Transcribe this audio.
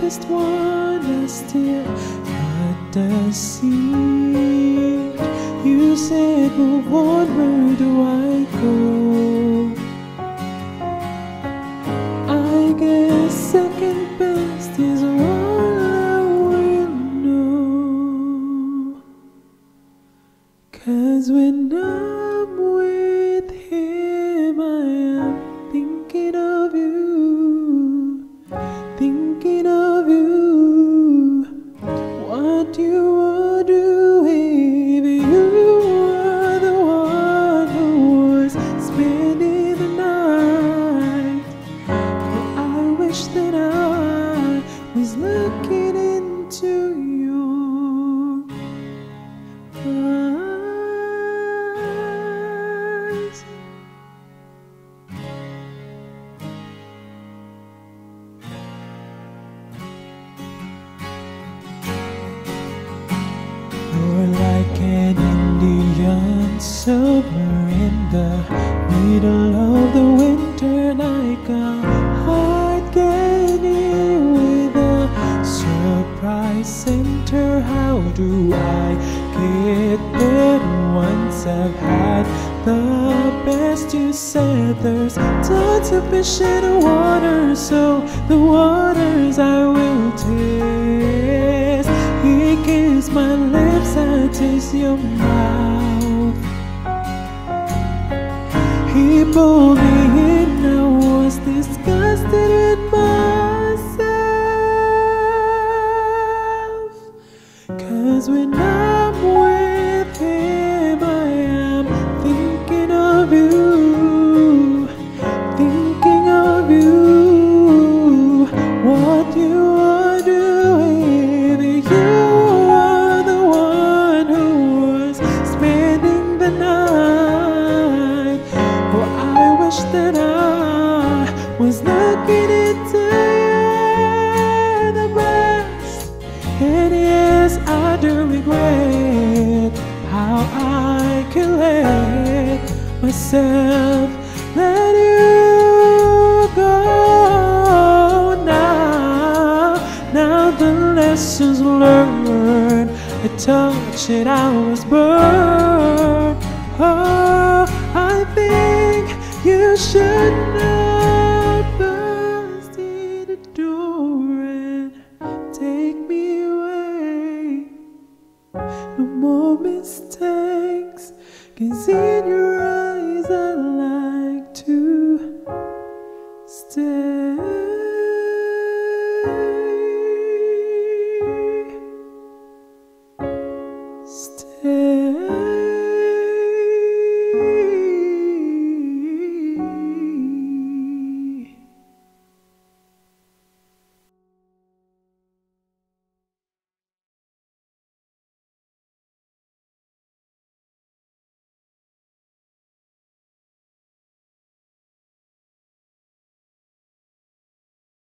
just wanna steal but the seed. You said move on, where do I go? I guess second best is all I will know. 'Cause when I'm with him, I am thinking of you, thinking of you. What you would do if you were the one who was spending the night. Well, I wish that I was looking into your eyes. You're like an Indian summer in the middle of the winter, like a heart candy with a surprise center. How do I get there once I've had the best? You said there's tons of fish in the water, so the waters I will taste. He kissed my lips, I taste your mouth. He pulled me in, I was disgusted with myself. 'Cause when I'm with him, I am thinking of you, thinking of you. What you would do if you were the one who was spending the night. Oh, I wish that I was looking into the best. And yes, I do regret how I can let myself let you go. Now the lessons learned, I touched it, I was burned. Oh, I think you should knock first in the door and take me away. No more mistakes, 'cause